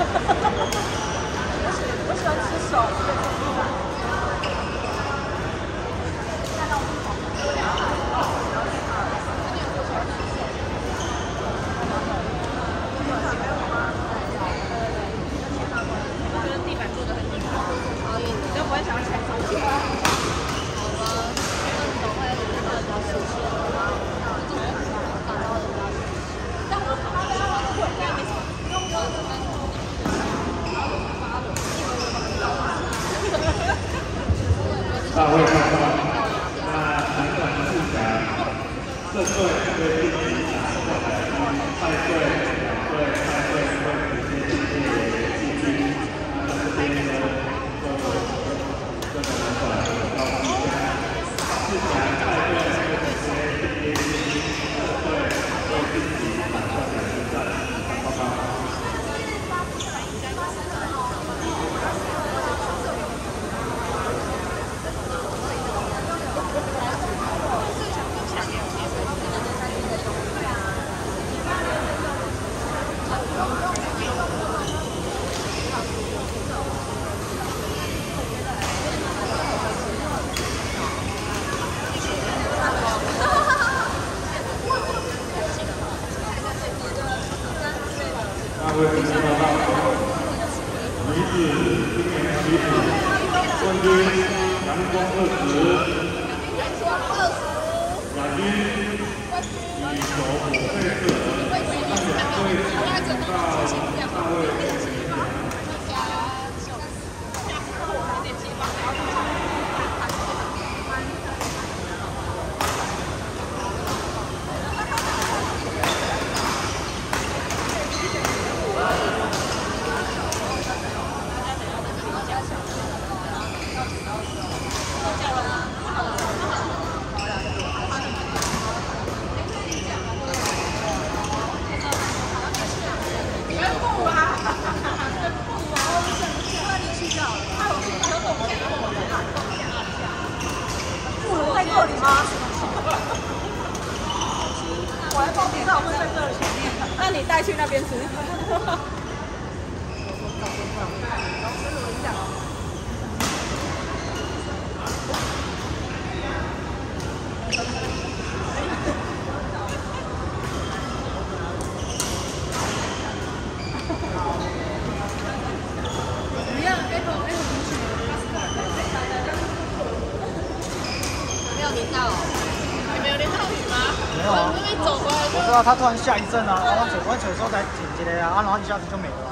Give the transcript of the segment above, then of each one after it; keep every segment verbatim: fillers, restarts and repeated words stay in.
我喜欢吃手。 大会开放，那南管四强，这队对第一场派队两队派队会直接进入季军，那这边呢就这个南管到四强，四强派队会直接进入季军，这队会晋级反胜两决赛，报告。 大会直接报告，女子今年女子冠军阳光二十，亚军羽球火贝斯，那两队到大会。 这里吗？我还报名到会在这里前面，那你带去那边吃。怎么样 ？Apple Apple 同学，没有淋到。 你们有淋到雨吗？ 没有啊， 那边走过来就。 我知道他突然下一阵啊，然后我我有时候才捡起来啊，然后一下子就没了。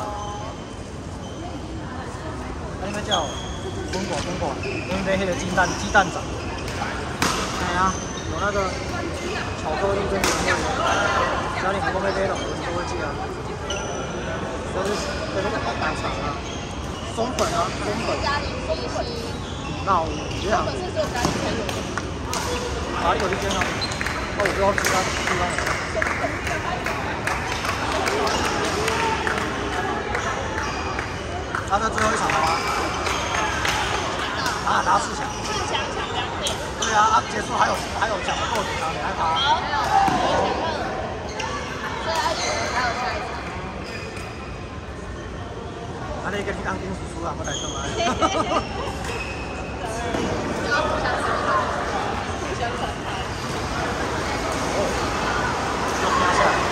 他应该叫滚果滚果，因为那个鸡蛋鸡蛋仔。哎呀，有那个巧克力跟原味，只要你不够杯杯了，你就会记啊。这是这是奶茶啊，松粉啊，松粉。松粉。那我觉得。松粉是只有咖喱才有的。 哪里有这间呢？哦，我不知道其他地方有。他这最后一场了吗？啊，打四强。四强抢两点。对啊，啊，结束还有还有抢不够几场，你还打？好，所以还有还有下一场。啊，你跟你当兵叔叔啊，我来弄啊。要互相伤害。 相残害。哦，要压下来。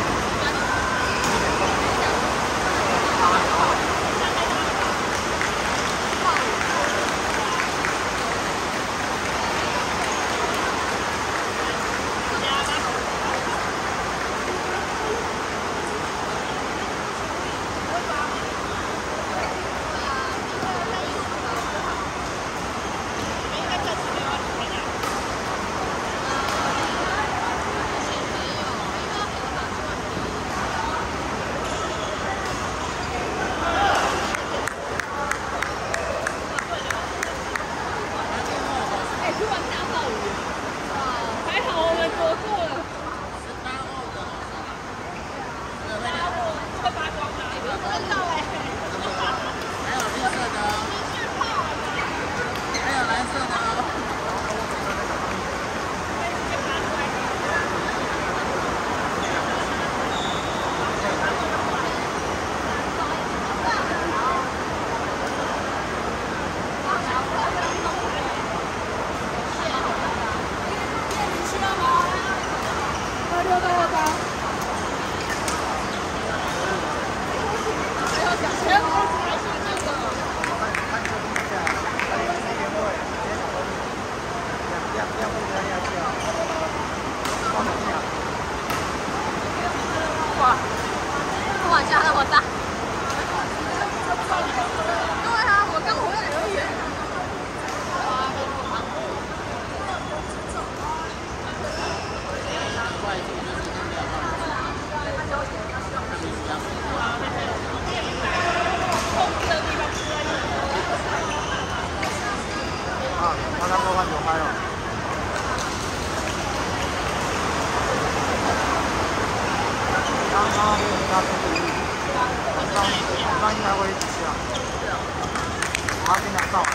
才会一直下。我要跟你讲，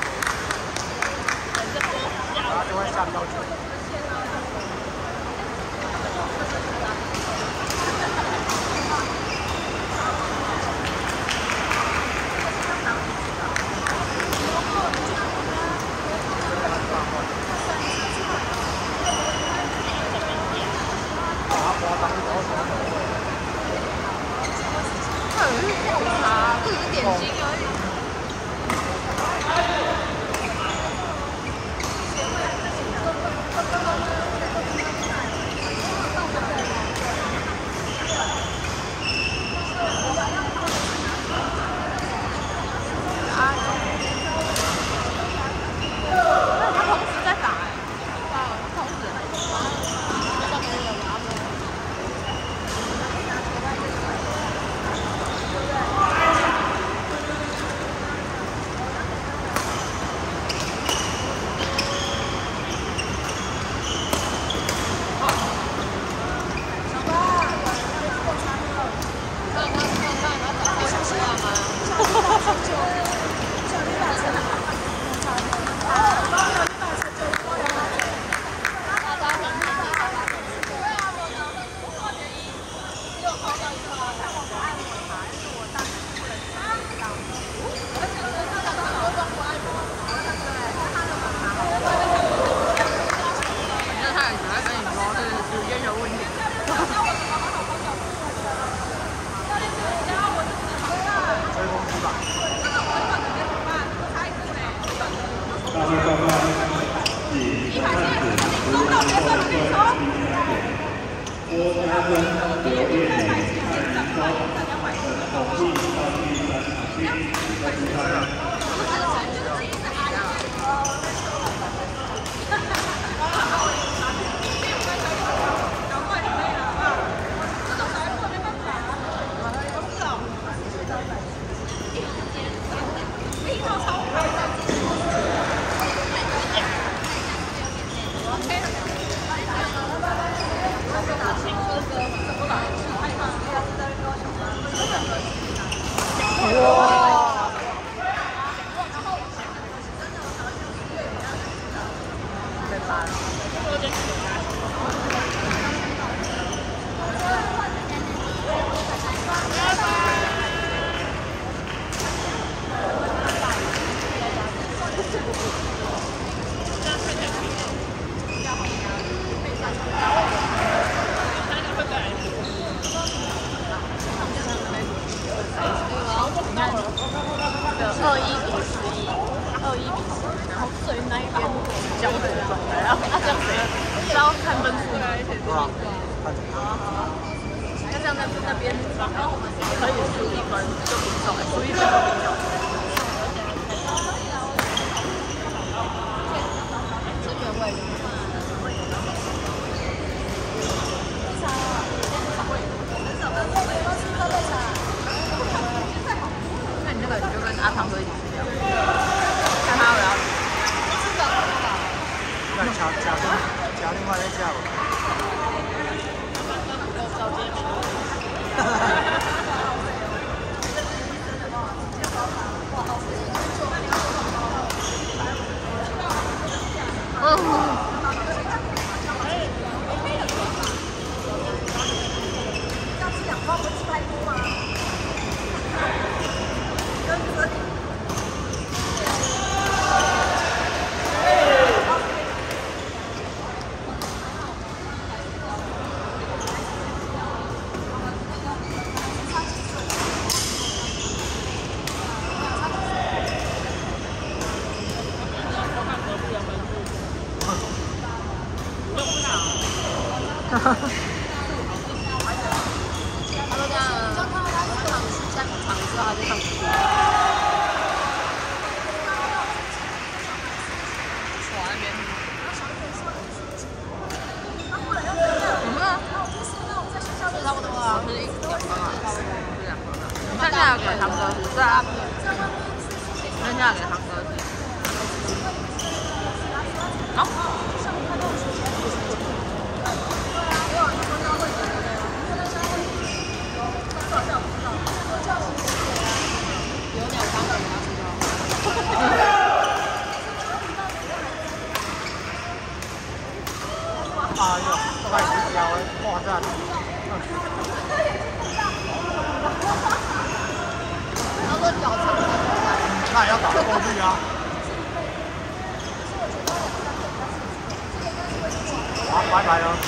然后就会下比较久。 点心而已。啊！他同时在打哎，同时。二一比十一，二一比十，然后最那一边交的状态，然后他这样谁？是要看分数吗？那这样在那边可以输一分就不中，输一分就不中。这原味。那你那个就跟阿汤哥一起吃掉，看他要不要。 那加加加另外再加吧。他说这样，下场之后他就上去。我那边。嗯啊，差不多啊，是一两分啊，是两分啊。剩下给堂哥是啊，剩下给堂哥是。好。 哎呦，快死掉了！哇塞！ 他说脚长， 那也要打得过去啊！好，拜拜了。